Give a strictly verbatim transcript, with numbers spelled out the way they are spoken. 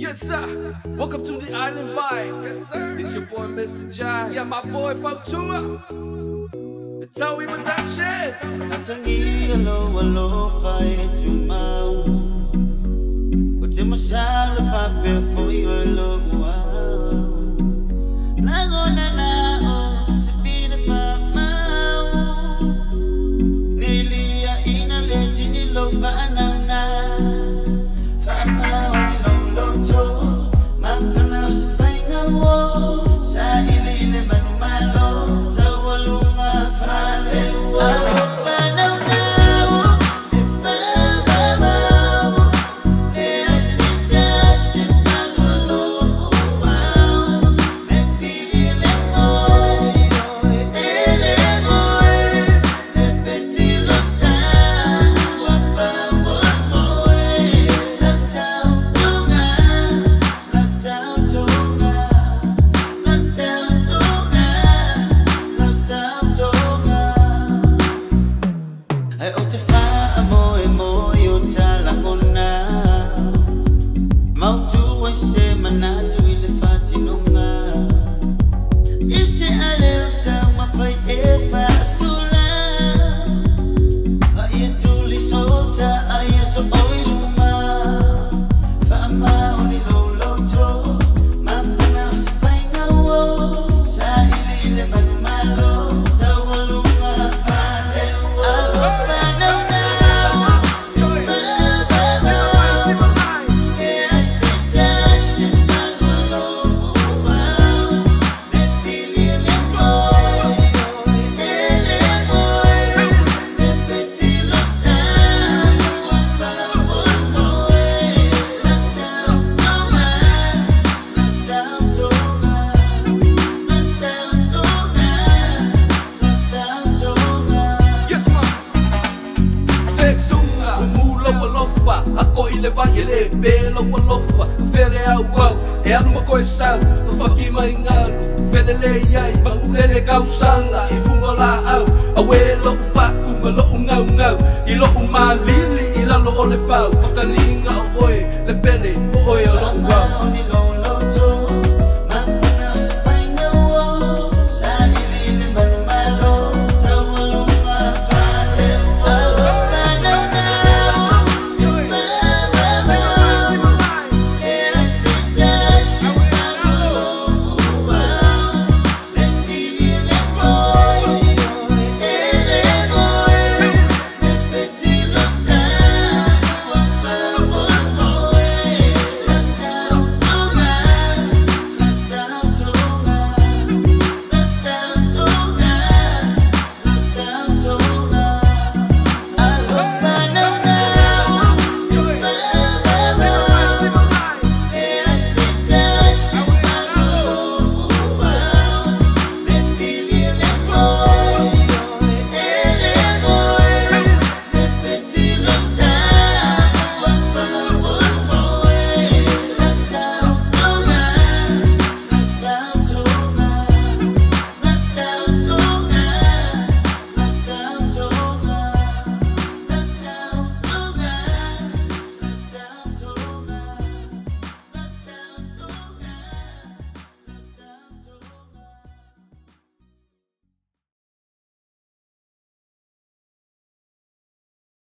Yes, sir. Welcome to the Island Vibe. Yes, sir. It's your boy, Mister Jai. Yeah, my boy, Fotua. The Towie Production. Natangi alo alo fight you mau. Uti masala fa pe for you alo wow. Nagona na o to be the fa mau. Nilia ina leti ni lo fa na na. Fa mau ni lo lo to. Ma fa na se fa nga wo. Sa ile ile manu malo. Tawalunga fa le wo. Ako ilevan ele belo walofa fele au au e anu mako e sau faki mai ngal fele le ai bangulele kausala I fungola au awelo faku malo ngau ngau I lo malili I la lo ole fau fakalinga oi le pele oi lo ngau